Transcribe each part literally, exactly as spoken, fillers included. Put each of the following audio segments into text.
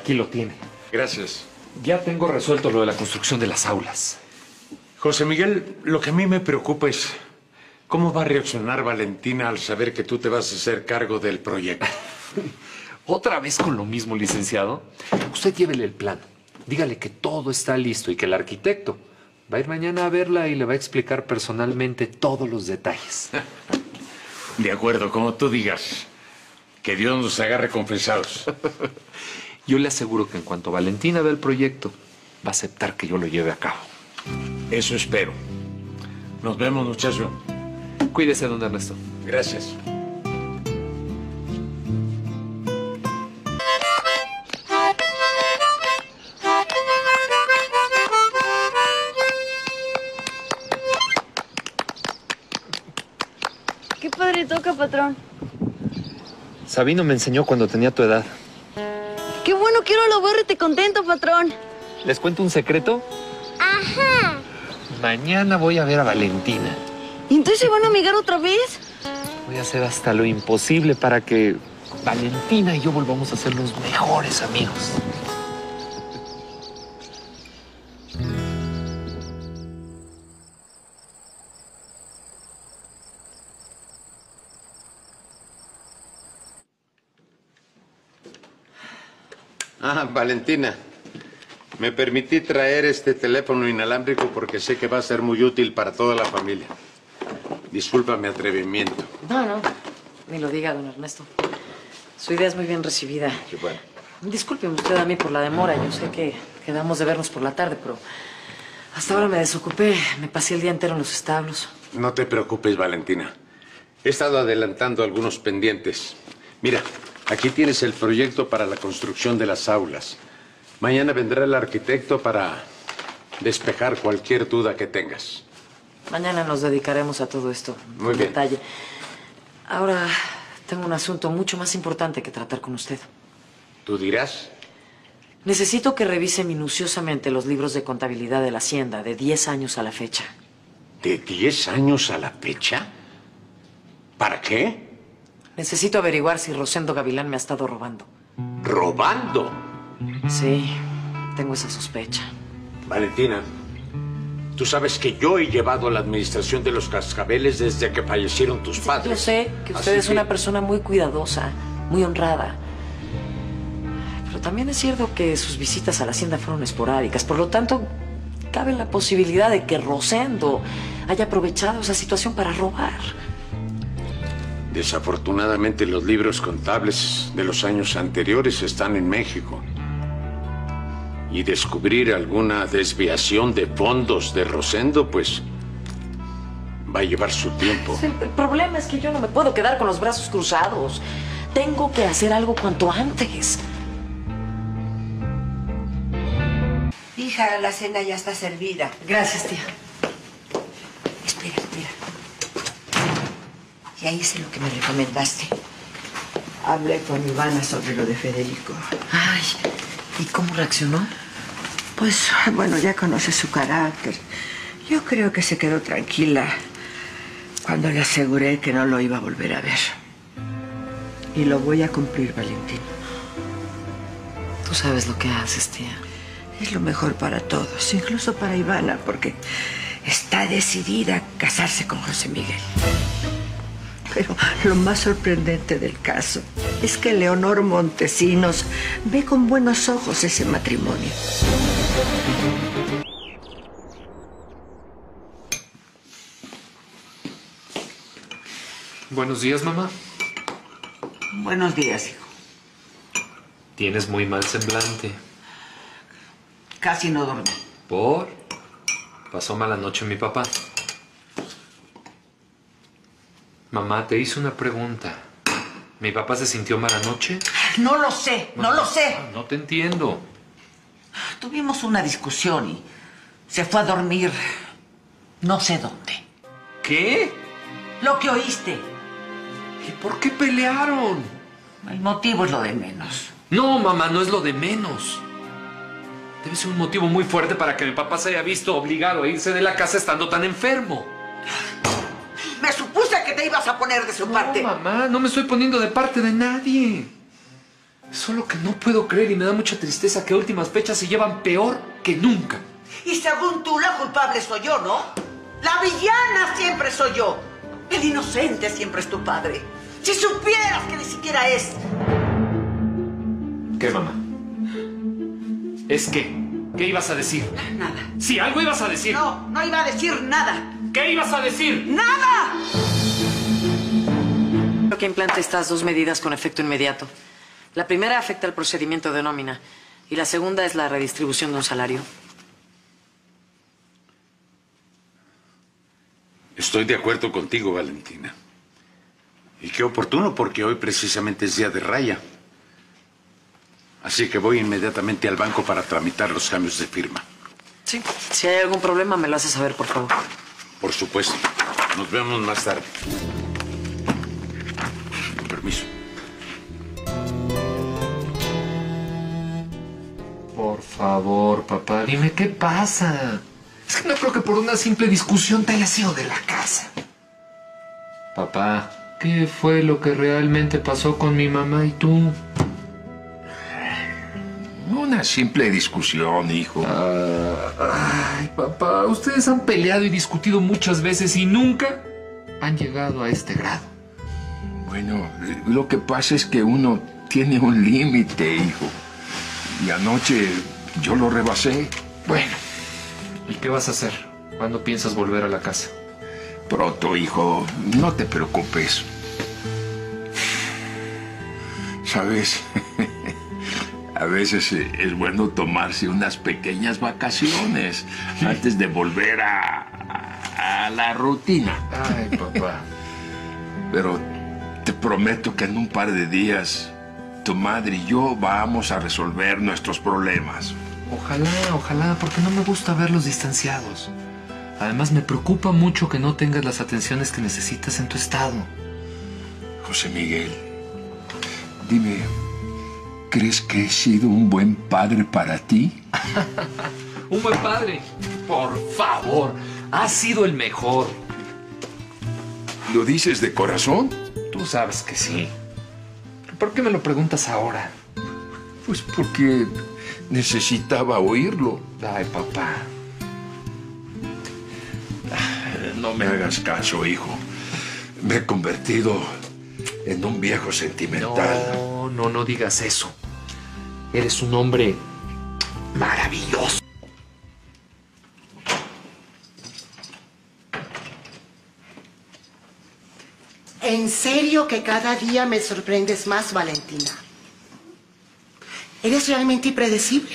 Aquí lo tiene. Gracias. Ya tengo resuelto lo de la construcción de las aulas. José Miguel, lo que a mí me preocupa es cómo va a reaccionar Valentina al saber que tú te vas a hacer cargo del proyecto. ¿Otra vez con lo mismo, licenciado? Usted llévele el plan. Dígale que todo está listo y que el arquitecto va a ir mañana a verla y le va a explicar personalmente todos los detalles. De acuerdo, como tú digas. Que Dios nos agarre confesados. Yo le aseguro que en cuanto Valentina vea el proyecto, va a aceptar que yo lo lleve a cabo. Eso espero. Nos vemos, muchacho. Cuídese, don Ernesto. Gracias. Qué padre toca, patrón. Sabino me enseñó cuando tenía tu edad. Qué bueno, quiero lo verte contento, patrón. ¿Les cuento un secreto? Ajá. Mañana voy a ver a Valentina. ¿Y entonces se van a amigar otra vez? Voy a hacer hasta lo imposible para que Valentina y yo volvamos a ser los mejores amigos. Ah, Valentina. Me permití traer este teléfono inalámbrico porque sé que va a ser muy útil para toda la familia. Disculpa mi atrevimiento. No, no, ni lo diga, don Ernesto. Su idea es muy bien recibida. Qué bueno. Discúlpeme usted a mí por la demora. Yo sé que quedamos de vernos por la tarde, pero hasta ahora me desocupé. Me pasé el día entero en los establos. No te preocupes, Valentina. He estado adelantando algunos pendientes. Mira, aquí tienes el proyecto para la construcción de las aulas. Mañana vendrá el arquitecto para despejar cualquier duda que tengas. Mañana nos dedicaremos a todo esto. Muy en bien. detalle. Ahora tengo un asunto mucho más importante que tratar con usted. ¿Tú dirás? Necesito que revise minuciosamente los libros de contabilidad de la Hacienda de diez años a la fecha. ¿De diez años a la fecha? ¿Para qué? Necesito averiguar si Rosendo Gavilán me ha estado robando. ¿Robando? Sí, tengo esa sospecha. Valentina, tú sabes que yo he llevado la administración de los cascabeles desde que fallecieron tus padres. Yo sé que usted Así es una persona muy cuidadosa, muy honrada. Pero también es cierto que sus visitas a la hacienda fueron esporádicas. Por lo tanto, cabe la posibilidad de que Rosendo haya aprovechado esa situación para robar. Desafortunadamente, los libros contables de los años anteriores están en México. Y descubrir alguna desviación de fondos de Rosendo, pues, va a llevar su tiempo. El, el problema es que yo no me puedo quedar con los brazos cruzados. Tengo que hacer algo cuanto antes. Hija, la cena ya está servida. Gracias, tía. Espera, espera. Ya hice lo que me recomendaste. Hablé con Ivana sobre lo de Federico. Ay, ¿y cómo reaccionó? Pues, bueno, ya conoce su carácter. Yo creo que se quedó tranquila cuando le aseguré que no lo iba a volver a ver. Y lo voy a cumplir, Valentín. Tú sabes lo que haces, tía. Es lo mejor para todos, incluso para Ivana, porque está decidida a casarse con José Miguel. Pero lo más sorprendente del caso es que Leonor Montesinos ve con buenos ojos ese matrimonio. Buenos días, mamá. Buenos días, hijo. Tienes muy mal semblante. Casi no dormí. ¿Por? Pasó mala noche mi papá. Mamá, te hice una pregunta. ¿Mi papá se sintió mala noche? No lo sé, no, Mamá, lo sé. No te entiendo. Tuvimos una discusión y se fue a dormir no sé dónde. ¿Qué? Lo que oíste. ¿Y por qué pelearon? El motivo es lo de menos. No, mamá, no es lo de menos. Debe ser un motivo muy fuerte para que mi papá se haya visto obligado a irse de la casa estando tan enfermo. Me supuse que te ibas a poner de su parte. No, mamá, no me estoy poniendo de parte de nadie. Solo que no puedo creer y me da mucha tristeza que a últimas fechas se llevan peor que nunca. Y según tú, la culpable soy yo, ¿no? La villana siempre soy yo. El inocente siempre es tu padre. Si supieras que ni siquiera es. ¿Qué, mamá? ¿Es qué? ¿Qué ibas a decir? Nada. Sí, algo ibas a decir. No, no iba a decir nada. ¿Qué ibas a decir? ¡Nada! Creo que implante estas dos medidas con efecto inmediato. La primera afecta el procedimiento de nómina y la segunda es la redistribución de un salario. Estoy de acuerdo contigo, Valentina. Y qué oportuno, porque hoy precisamente es día de raya. Así que voy inmediatamente al banco para tramitar los cambios de firma. Sí. Si hay algún problema, me lo haces saber, por favor. Por supuesto. Nos vemos más tarde. Con permiso. Por favor, papá, dime qué pasa. Es que no creo que por una simple discusión te hayas ido de la casa. Papá, ¿qué fue lo que realmente pasó con mi mamá y tú? Una simple discusión, hijo. Ah, ay, papá, ustedes han peleado y discutido muchas veces y nunca han llegado a este grado. Bueno, lo que pasa es que uno tiene un límite, hijo. Y anoche yo lo rebasé. Bueno, ¿y qué vas a hacer? ¿Cuándo piensas volver a la casa? Pronto, hijo, no te preocupes. ¿Sabes? A veces es bueno tomarse unas pequeñas vacaciones antes de volver a, a, a la rutina. Ay, papá. Pero te prometo que en un par de días tu madre y yo vamos a resolver nuestros problemas. Ojalá, ojalá, porque no me gusta verlos distanciados. Además, me preocupa mucho que no tengas las atenciones que necesitas en tu estado. José Miguel, dime, ¿crees que he sido un buen padre para ti? Un buen padre. Por favor, has sido el mejor. ¿Lo dices de corazón? Tú sabes que sí. ¿Por qué me lo preguntas ahora? Pues porque necesitaba oírlo. Ay, papá. No me hagas caso, hijo. Me he convertido en un viejo sentimental. No, no, no digas eso. Eres un hombre maravilloso. En serio que cada día me sorprendes más, Valentina. Eres realmente impredecible.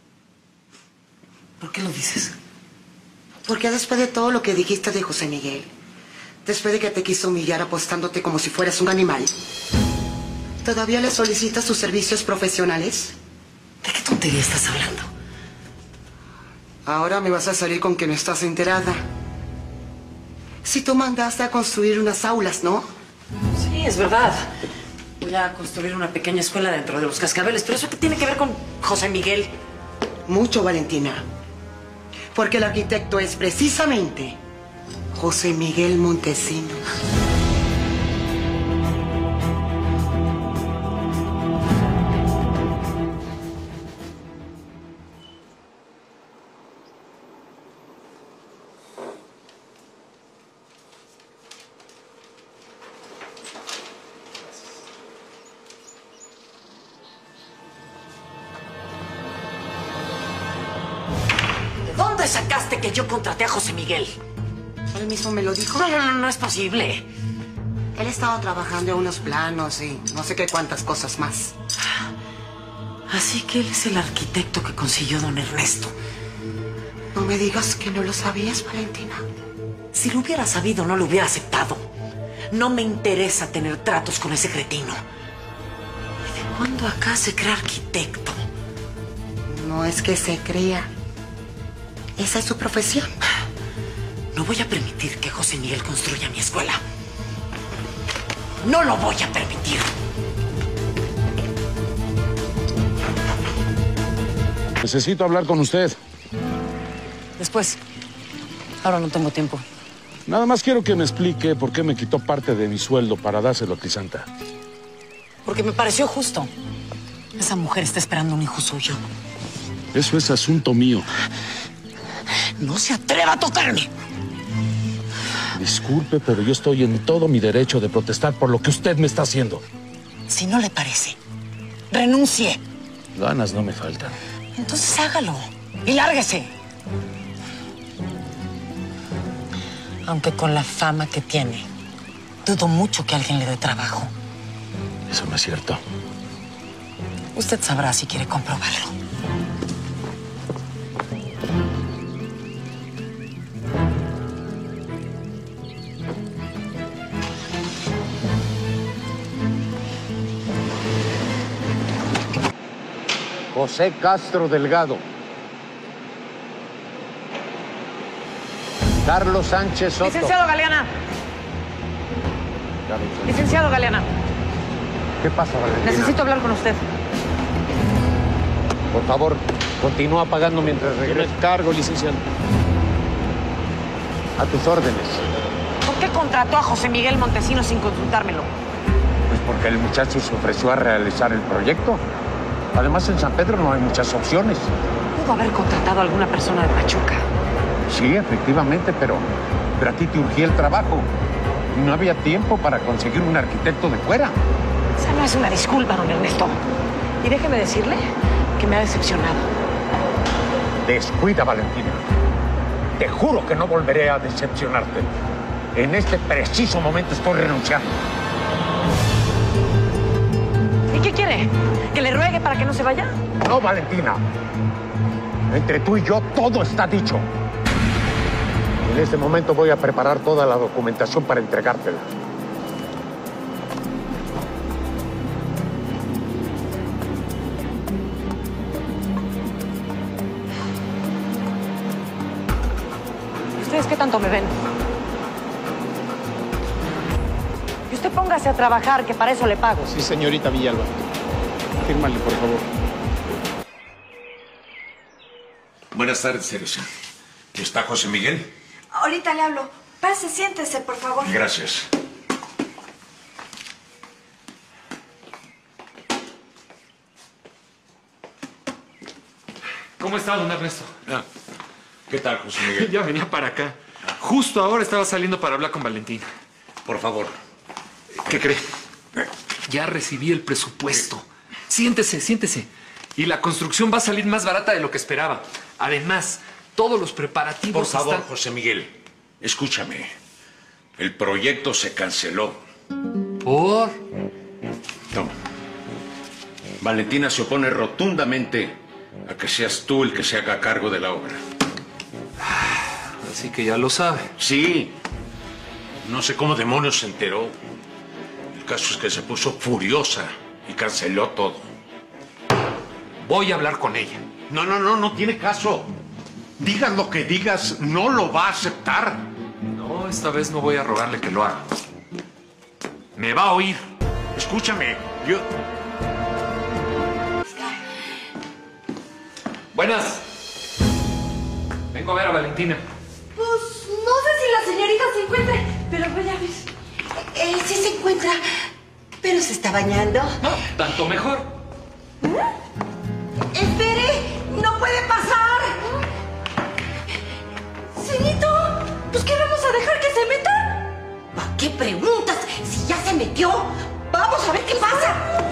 ¿Por qué lo dices? Porque después de todo lo que dijiste de José Miguel, después de que te quiso humillar apostándote como si fueras un animal, ¿todavía le solicitas sus servicios profesionales? ¿De qué tontería estás hablando? Ahora me vas a salir con que no estás enterada. Si tú mandaste a construir unas aulas, ¿no? Sí, es verdad. Voy a construir una pequeña escuela dentro de los cascabeles, pero ¿eso qué tiene que ver con José Miguel? Mucho, Valentina. Porque el arquitecto es precisamente José Miguel Montesinos. ¿De dónde sacaste que yo contraté a José Miguel? Él mismo me lo dijo. No, no, no, no es posible. Él estaba trabajando en unos planos y no sé qué cuántas cosas más. Así que él es el arquitecto que consiguió don Ernesto. No me digas que no lo sabías, Valentina. Si lo hubiera sabido, no lo hubiera aceptado. No me interesa tener tratos con ese cretino. ¿Y de cuándo acá se crea arquitecto? No es que se crea. Esa es su profesión. No voy a permitir que José Miguel construya mi escuela. No lo voy a permitir. Necesito hablar con usted. Después. Ahora no tengo tiempo. Nada más quiero que me explique por qué me quitó parte de mi sueldo para dárselo a Crisanta. Porque me pareció justo. Esa mujer está esperando un hijo suyo. Eso es asunto mío. No se atreva a tocarme. Disculpe, pero yo estoy en todo mi derecho de protestar por lo que usted me está haciendo. Si no le parece, renuncie. Ganas no me faltan. Entonces hágalo y lárguese. Aunque con la fama que tiene, dudo mucho que alguien le dé trabajo. Eso no es cierto. Usted sabrá si quiere comprobarlo. José Castro Delgado. Carlos Sánchez Soto. Licenciado Galeana. Carlos Sánchez. Licenciado Galeana. ¿Qué pasa, Valentina? Necesito hablar con usted. Por favor, continúa pagando mientras regreso. Cargo, licenciado. A tus órdenes. ¿Por qué contrató a José Miguel Montesinos sin consultármelo? Pues porque el muchacho se ofreció a realizar el proyecto. Además, en San Pedro no hay muchas opciones. Pudo haber contratado a alguna persona de Pachuca. Sí, efectivamente, pero, pero a ti te urgía el trabajo. Y no había tiempo para conseguir un arquitecto de fuera. Esa no es una disculpa, don Ernesto. Y déjeme decirle que me ha decepcionado. Descuida, Valentina. Te juro que no volveré a decepcionarte. En este preciso momento estoy renunciando. ¿Y qué quiere? ¿Que le ruegue para que no se vaya? No, Valentina. Entre tú y yo todo está dicho. En este momento voy a preparar toda la documentación para entregártela. ¿Ustedes qué tanto me ven? Y usted póngase a trabajar, que para eso le pago. Sí, señorita Villalba. Fírmale, por favor. Buenas tardes, Teresa. ¿Está José Miguel? Ahorita le hablo. Pase, siéntese, por favor. Gracias. ¿Cómo está, don Ernesto? Ah, ¿qué tal, José Miguel? Ya venía para acá. Justo ahora estaba saliendo para hablar con Valentina. Por favor. ¿Qué cree? Ya recibí el presupuesto. Siéntese, siéntese. Y la construcción va a salir más barata de lo que esperaba. Además, todos los preparativos Por favor, están... José Miguel, escúchame. El proyecto se canceló. ¿Por? No. Valentina se opone rotundamente a que seas tú el que se haga cargo de la obra. Así que ya lo sabe. Sí. No sé cómo demonios se enteró. El caso es que se puso furiosa y canceló todo. Voy a hablar con ella. No, no, no, no tiene caso. Digas lo que digas, no lo va a aceptar. No, esta vez no voy a rogarle que lo haga. Me va a oír. Escúchame, yo... Buenas. Vengo a ver a Valentina. Pues no sé si la señorita se encuentra, pero voy a ver. Eh, sí se encuentra, pero se está bañando. No, tanto mejor. ¡Espere! ¡No puede pasar! Señorito, ¿pues qué vamos a dejar que se meta? ¿Para qué preguntas? Si ya se metió. Vamos a ver qué pasa.